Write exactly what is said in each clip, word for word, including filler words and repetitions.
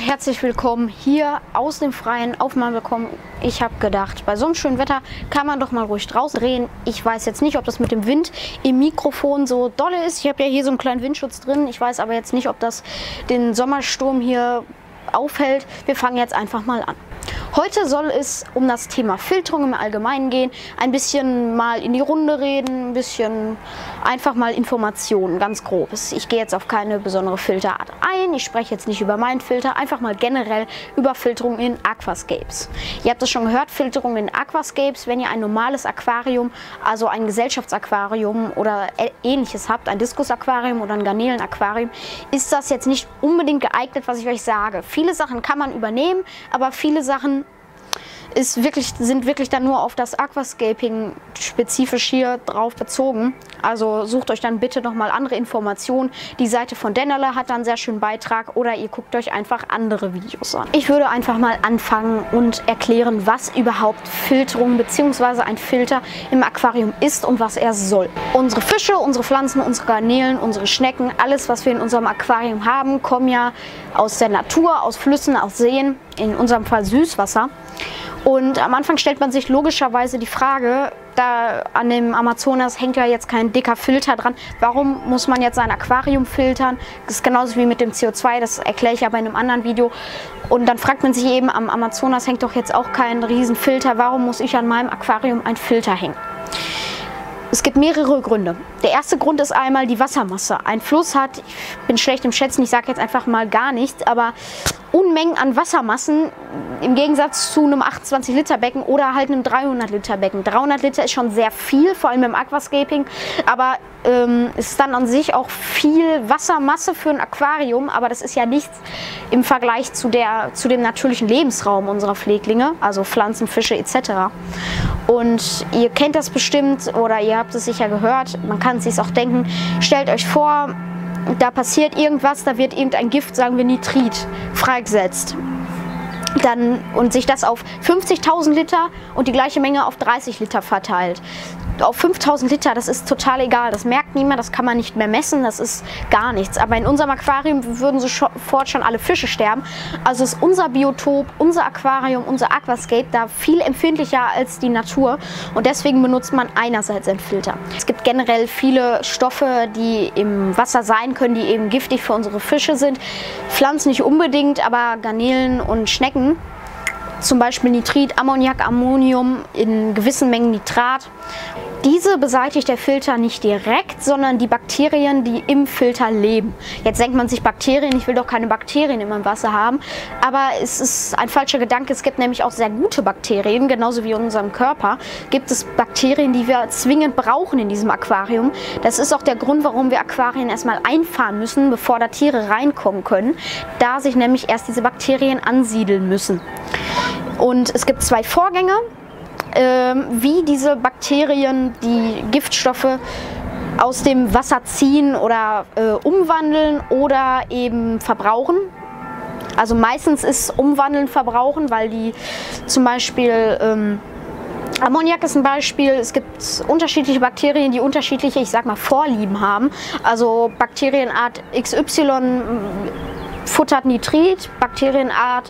herzlich willkommen hier aus dem Freien auf meinem Balkon. Ich habe gedacht, bei so einem schönen Wetter kann man doch mal ruhig draußen drehen. Ich weiß jetzt nicht, ob das mit dem Wind im Mikrofon so dolle ist. Ich habe ja hier so einen kleinen Windschutz drin. Ich weiß aber jetzt nicht, ob das den Sommersturm hier aufhält. Wir fangen jetzt einfach mal an. Heute soll es um das Thema Filterung im Allgemeinen gehen, ein bisschen mal in die Runde reden, ein bisschen einfach mal Informationen, ganz grob. Ich gehe jetzt auf keine besondere Filterart ein, ich spreche jetzt nicht über meinen Filter, einfach mal generell über Filterung in Aquascapes. Ihr habt es schon gehört, Filterung in Aquascapes, wenn ihr ein normales Aquarium, also ein Gesellschaftsaquarium oder ähnliches habt, ein Diskusaquarium oder ein Garnelenaquarium, ist das jetzt nicht unbedingt geeignet, was ich euch sage. Viele Sachen kann man übernehmen, aber viele Sachen Ist wirklich, sind wirklich dann nur auf das Aquascaping spezifisch hier drauf bezogen. Also sucht euch dann bitte nochmal andere Informationen. Die Seite von Dennerle hat dann einen sehr schönen Beitrag oder ihr guckt euch einfach andere Videos an. Ich würde einfach mal anfangen und erklären, was überhaupt Filterung bzw. ein Filter im Aquarium ist und was er soll. Unsere Fische, unsere Pflanzen, unsere Garnelen, unsere Schnecken, alles was wir in unserem Aquarium haben, kommen ja aus der Natur, aus Flüssen, aus Seen, in unserem Fall Süßwasser. Und am Anfang stellt man sich logischerweise die Frage, da an dem Amazonas hängt ja jetzt kein dicker Filter dran, warum muss man jetzt sein Aquarium filtern? Das ist genauso wie mit dem C O zwei, das erkläre ich aber in einem anderen Video. Und dann fragt man sich eben, am Amazonas hängt doch jetzt auch kein riesen Filter, warum muss ich an meinem Aquarium einen Filter hängen? Es gibt mehrere Gründe. Der erste Grund ist einmal die Wassermasse. Ein Fluss hat, ich bin schlecht im Schätzen, ich sage jetzt einfach mal gar nichts, aber Unmengen an Wassermassen im Gegensatz zu einem achtundzwanzig Liter Becken oder halt einem dreihundert Liter Becken. dreihundert Liter ist schon sehr viel, vor allem im Aquascaping, aber ähm, ist dann an sich auch viel Wassermasse für ein Aquarium, aber das ist ja nichts im Vergleich zu, der, zu dem natürlichen Lebensraum unserer Pfleglinge, also Pflanzen, Fische et cetera. Und ihr kennt das bestimmt oder ihr habt es sicher gehört, man kann es sich auch denken, stellt euch vor, da passiert irgendwas, da wird irgendein Gift, sagen wir Nitrit, freigesetzt. Dann, und sich das auf fünfzigtausend Liter und die gleiche Menge auf dreißig Liter verteilt. Auf fünftausend Liter, das ist total egal, das merkt niemand, das kann man nicht mehr messen, das ist gar nichts. Aber in unserem Aquarium würden sofort schon alle Fische sterben. Also ist unser Biotop, unser Aquarium, unser Aquascape da viel empfindlicher als die Natur. Und deswegen benutzt man einerseits einen Filter. Es gibt generell viele Stoffe, die im Wasser sein können, die eben giftig für unsere Fische sind. Pflanzen nicht unbedingt, aber Garnelen und Schnecken. Zum Beispiel Nitrit, Ammoniak, Ammonium, in gewissen Mengen Nitrat. Diese beseitigt der Filter nicht direkt, sondern die Bakterien, die im Filter leben. Jetzt denkt man sich Bakterien, ich will doch keine Bakterien in meinem Wasser haben, aber es ist ein falscher Gedanke. Es gibt nämlich auch sehr gute Bakterien, genauso wie in unserem Körper gibt es Bakterien, die wir zwingend brauchen in diesem Aquarium. Das ist auch der Grund, warum wir Aquarien erstmal einfahren müssen, bevor da Tiere reinkommen können, da sich nämlich erst diese Bakterien ansiedeln müssen. Und es gibt zwei Vorgänge, ähm, wie diese Bakterien die Giftstoffe aus dem Wasser ziehen oder äh, umwandeln oder eben verbrauchen. Also meistens ist umwandeln verbrauchen, weil die zum Beispiel ähm, Ammoniak ist ein Beispiel. Es gibt unterschiedliche Bakterien, die unterschiedliche, ich sag mal, Vorlieben haben. Also Bakterienart X Y futtert Nitrit, Bakterienart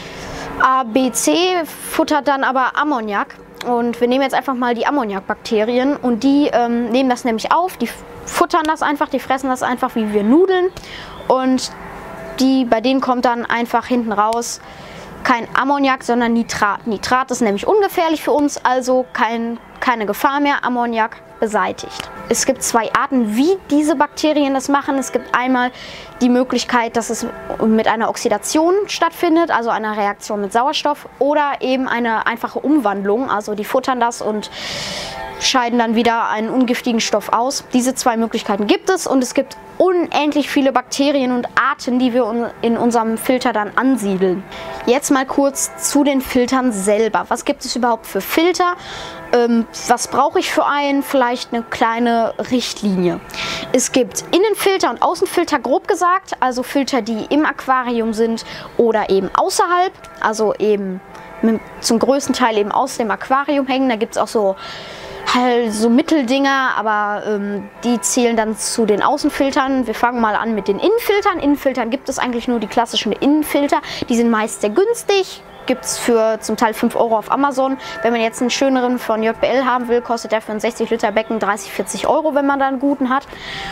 A, B, C futtert dann aber Ammoniak. Und wir nehmen jetzt einfach mal die Ammoniakbakterien und die ähm, nehmen das nämlich auf, die futtern das einfach, die fressen das einfach wie wir Nudeln und die, bei denen kommt dann einfach hinten raus kein Ammoniak, sondern Nitrat. Nitrat ist nämlich ungefährlich für uns, also kein, keine Gefahr mehr, Ammoniak beseitigt. Es gibt zwei Arten, wie diese Bakterien das machen. Es gibt einmal die Möglichkeit, dass es mit einer Oxidation stattfindet, also einer Reaktion mit Sauerstoff, oder eben eine einfache Umwandlung, also die futtern das und scheiden dann wieder einen ungiftigen Stoff aus. Diese zwei Möglichkeiten gibt es und es gibt unendlich viele Bakterien und Arten, die wir in unserem Filter dann ansiedeln. Jetzt mal kurz zu den Filtern selber. Was gibt es überhaupt für Filter? Ähm, was brauche ich für einen? Vielleicht eine kleine Richtlinie. Es gibt Innenfilter und Außenfilter, grob gesagt, also Filter, die im Aquarium sind oder eben außerhalb, also eben zum größten Teil eben aus dem Aquarium hängen. Da gibt es auch so halt so Mitteldinger, aber ähm, die zählen dann zu den Außenfiltern. Wir fangen mal an mit den Innenfiltern. Innenfiltern gibt es eigentlich nur die klassischen Innenfilter. Die sind meist sehr günstig. Gibt es für zum Teil fünf Euro auf Amazon. Wenn man jetzt einen schöneren von J B L haben will, kostet der für ein sechzig Liter Becken dreißig, vierzig Euro, wenn man da einen guten hat.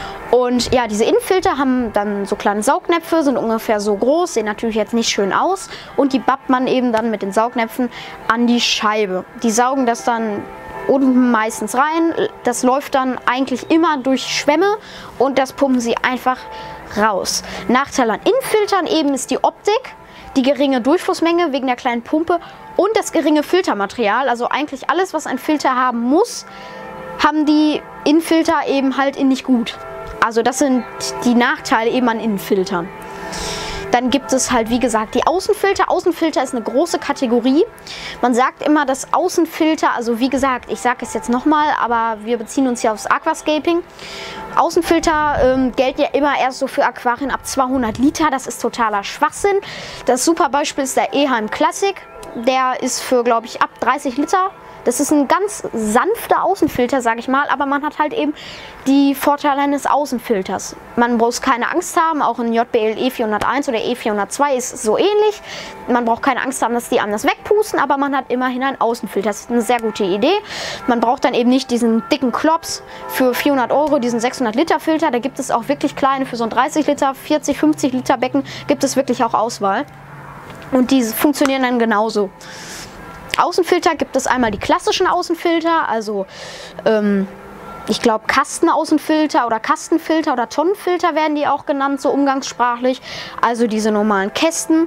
Und ja, diese Innenfilter haben dann so kleine Saugnäpfe, sind ungefähr so groß, sehen natürlich jetzt nicht schön aus. Und die bappt man eben dann mit den Saugnäpfen an die Scheibe. Die saugen das dann unten meistens rein. Das läuft dann eigentlich immer durch Schwämme und das pumpen sie einfach raus. Nachteil an Innenfiltern eben ist die Optik, die geringe Durchflussmenge wegen der kleinen Pumpe und das geringe Filtermaterial. Also eigentlich alles, was ein Filter haben muss, haben die Innenfilter eben halt in nicht gut. Also das sind die Nachteile eben an Innenfiltern. Dann gibt es halt, wie gesagt, die Außenfilter. Außenfilter ist eine große Kategorie. Man sagt immer, dass Außenfilter, also wie gesagt, ich sage es jetzt nochmal, aber wir beziehen uns ja aufs Aquascaping. Außenfilter ähm, gelten ja immer erst so für Aquarien ab zweihundert Liter. Das ist totaler Schwachsinn. Das super Beispiel ist der Eheim Classic. Der ist für, glaube ich, ab dreißig Liter. Das ist ein ganz sanfter Außenfilter, sage ich mal, aber man hat halt eben die Vorteile eines Außenfilters. Man muss keine Angst haben, auch ein J B L E vierhunderteins oder E vierhundertzwei ist so ähnlich. Man braucht keine Angst haben, dass die einem das wegpusten, aber man hat immerhin einen Außenfilter. Das ist eine sehr gute Idee. Man braucht dann eben nicht diesen dicken Klops für vierhundert Euro, diesen sechshundert Liter Filter. Da gibt es auch wirklich kleine für so ein dreißig Liter, vierzig, fünfzig Liter Becken, gibt es wirklich auch Auswahl. Und die funktionieren dann genauso. Außenfilter gibt es einmal die klassischen Außenfilter, also ähm, ich glaube Kastenaußenfilter oder Kastenfilter oder Tonnenfilter werden die auch genannt, so umgangssprachlich. Also diese normalen Kästen,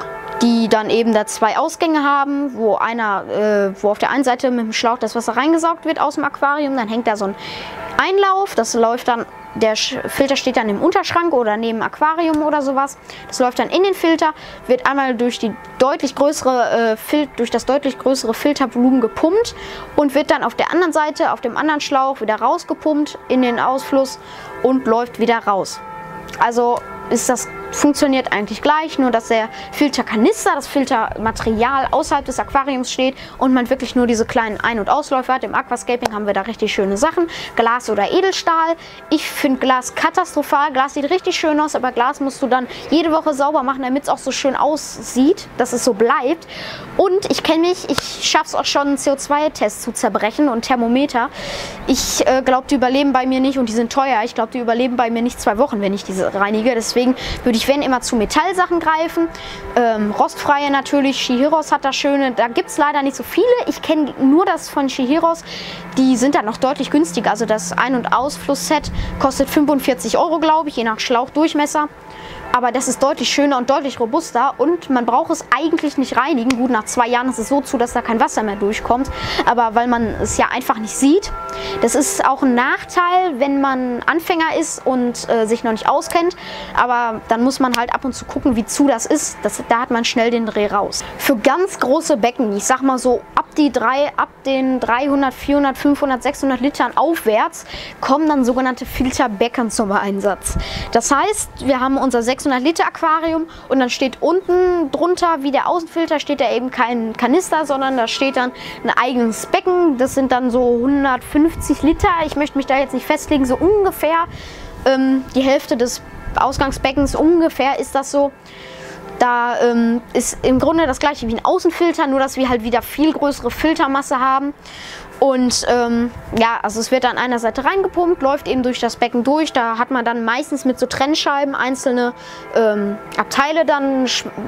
die dann eben da zwei Ausgänge haben, wo einer, äh, wo auf der einen Seite mit dem Schlauch das Wasser reingesaugt wird aus dem Aquarium, dann hängt da so ein Einlauf, das läuft dann, der Filter steht dann im Unterschrank oder neben dem Aquarium oder sowas. Das läuft dann in den Filter, wird einmal durch, die deutlich größere, äh, Fil durch das deutlich größere Filtervolumen gepumpt und wird dann auf der anderen Seite, auf dem anderen Schlauch wieder rausgepumpt in den Ausfluss und läuft wieder raus. Also ist das, funktioniert eigentlich gleich, nur dass der Filterkanister, das Filtermaterial außerhalb des Aquariums steht und man wirklich nur diese kleinen Ein- und Ausläufer hat. Im Aquascaping haben wir da richtig schöne Sachen, Glas oder Edelstahl. Ich finde Glas katastrophal, Glas sieht richtig schön aus, aber Glas musst du dann jede Woche sauber machen, damit es auch so schön aussieht, dass es so bleibt. Und ich kenne mich, ich schaffe es auch schon, einen C O zwei Test zu zerbrechen und Thermometer. Ich äh, glaube, die überleben bei mir nicht und die sind teuer. Ich glaube, die überleben bei mir nicht zwei Wochen, wenn ich diese reinige. Deswegen würde ich, wenn immer, zu Metallsachen greifen. Ähm, rostfreie natürlich, Shihiros hat das schöne. Da gibt es leider nicht so viele. Ich kenne nur das von Shihiros. Die sind dann noch deutlich günstiger. Also das Ein- und Ausflussset kostet fünfundvierzig Euro, glaube ich, je nach Schlauchdurchmesser. Aber das ist deutlich schöner und deutlich robuster und man braucht es eigentlich nicht reinigen. Gut, nach zwei Jahren ist es so zu, dass da kein Wasser mehr durchkommt. Aber weil man es ja einfach nicht sieht. Das ist auch ein Nachteil, wenn man Anfänger ist und äh, sich noch nicht auskennt. Aber dann muss man halt ab und zu gucken, wie zu das ist. Das, da hat man schnell den Dreh raus. Für ganz große Becken, ich sag mal so ab, die drei, ab den dreihundert, vierhundert, fünfhundert, sechshundert Litern aufwärts, kommen dann sogenannte Filterbecken zum Einsatz. Das heißt, wir haben unser sechshundert Liter Aquarium und dann steht unten drunter, wie der Außenfilter, steht da eben kein Kanister, sondern da steht dann ein eigenes Becken. Das sind dann so hundertfünfzig Liter. Ich möchte mich da jetzt nicht festlegen, so ungefähr ähm, die Hälfte des Ausgangsbeckens, ungefähr ist das so. Da ähm, ist im Grunde das gleiche wie ein Außenfilter, nur dass wir halt wieder viel größere Filtermasse haben. Und ähm, ja, also es wird an einer Seite reingepumpt, läuft eben durch das Becken durch. Da hat man dann meistens mit so Trennscheiben einzelne ähm, Abteile dann,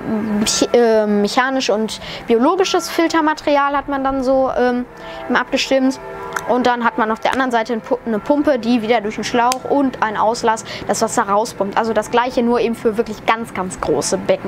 äh, mechanisch und biologisches Filtermaterial hat man dann so ähm, abgestimmt. Und dann hat man auf der anderen Seite eine Pumpe, die wieder durch einen Schlauch und einen Auslass das Wasser rauspumpt. Also das gleiche, nur eben für wirklich ganz, ganz große Becken.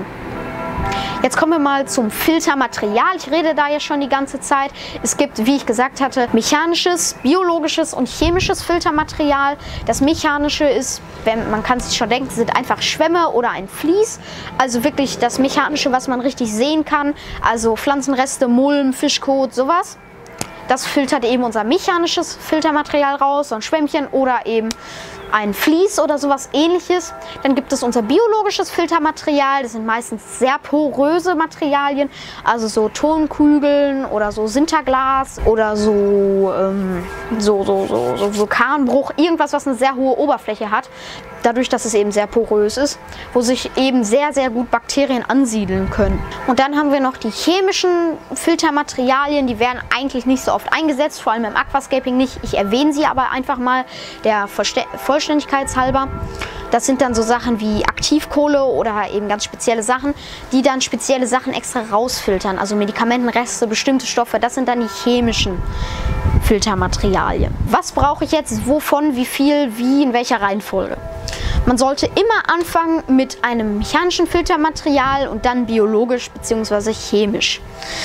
Jetzt kommen wir mal zum Filtermaterial. Ich rede da ja schon die ganze Zeit. Es gibt, wie ich gesagt hatte, mechanisches, biologisches und chemisches Filtermaterial. Das mechanische ist, wenn, man kann sich schon denken, sind einfach Schwämme oder ein Vlies. Also wirklich das mechanische, was man richtig sehen kann. Also Pflanzenreste, Mulm, Fischkot, sowas. Das filtert eben unser mechanisches Filtermaterial raus, so ein Schwämmchen oder eben ein Vlies oder sowas ähnliches. Dann gibt es unser biologisches Filtermaterial. Das sind meistens sehr poröse Materialien, also so Tonkügeln oder so Sinterglas oder so, ähm, so, so, so, so Vulkanbruch. Irgendwas, was eine sehr hohe Oberfläche hat, dadurch, dass es eben sehr porös ist, wo sich eben sehr, sehr gut Bakterien ansiedeln können. Und dann haben wir noch die chemischen Filtermaterialien, die werden eigentlich nicht so oft eingesetzt, vor allem im Aquascaping nicht. Ich erwähne sie aber einfach mal der Vollständigkeitshalber. Das sind dann so Sachen wie Aktivkohle oder eben ganz spezielle Sachen, die dann spezielle Sachen extra rausfiltern. Also Medikamentenreste, bestimmte Stoffe, das sind dann die chemischen Filtermaterialien. Was brauche ich jetzt, wovon, wie viel, wie, in welcher Reihenfolge? Man sollte immer anfangen mit einem mechanischen Filtermaterial und dann biologisch bzw. chemisch.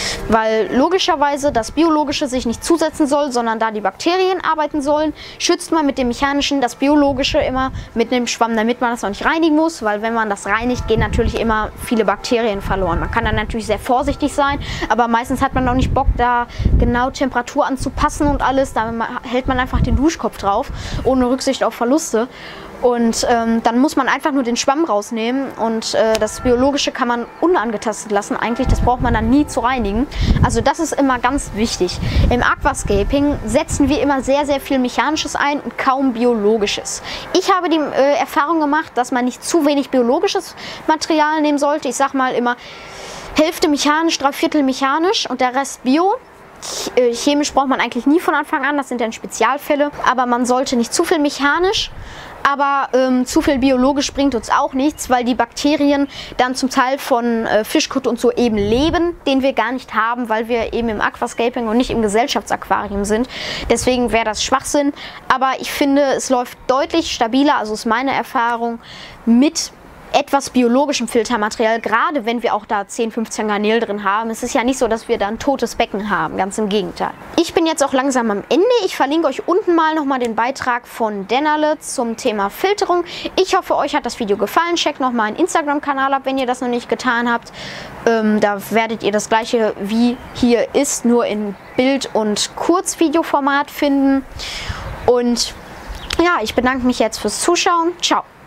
Weil logischerweise das Biologische sich nicht zusetzen soll, sondern da die Bakterien arbeiten sollen, schützt man mit dem Mechanischen das Biologische immer mit einem Schwamm, damit man das auch nicht reinigen muss, weil wenn man das reinigt, gehen natürlich immer viele Bakterien verloren. Man kann dann natürlich sehr vorsichtig sein, aber meistens hat man auch nicht Bock, da genau Temperatur anzupassen und alles. Da hält man einfach den Duschkopf drauf, ohne Rücksicht auf Verluste. Und ähm, dann muss man einfach nur den Schwamm rausnehmen und äh, das Biologische kann man unangetastet lassen eigentlich, das braucht man dann nie zu reinigen. Also das ist immer ganz wichtig. Im Aquascaping setzen wir immer sehr, sehr viel Mechanisches ein und kaum Biologisches. Ich habe die äh, Erfahrung gemacht, dass man nicht zu wenig biologisches Material nehmen sollte. Ich sag mal immer Hälfte mechanisch, drei Viertel mechanisch und der Rest Bio. Chemisch braucht man eigentlich nie von Anfang an, das sind dann Spezialfälle, aber man sollte nicht zu viel mechanisch, aber ähm, zu viel biologisch bringt uns auch nichts, weil die Bakterien dann zum Teil von äh, Fischkot und so eben leben, den wir gar nicht haben, weil wir eben im Aquascaping und nicht im Gesellschaftsaquarium sind. Deswegen wäre das Schwachsinn, aber ich finde, es läuft deutlich stabiler, also ist meine Erfahrung, mit etwas biologischem Filtermaterial, gerade wenn wir auch da zehn, fünfzehn Garnelen drin haben. Es ist ja nicht so, dass wir da ein totes Becken haben, ganz im Gegenteil. Ich bin jetzt auch langsam am Ende. Ich verlinke euch unten mal nochmal den Beitrag von Dennerle zum Thema Filterung. Ich hoffe, euch hat das Video gefallen. Checkt noch mal meinen Instagram-Kanal ab, wenn ihr das noch nicht getan habt. Ähm, da werdet ihr das gleiche wie hier ist, nur in Bild- und Kurzvideoformat finden. Und ja, ich bedanke mich jetzt fürs Zuschauen. Ciao!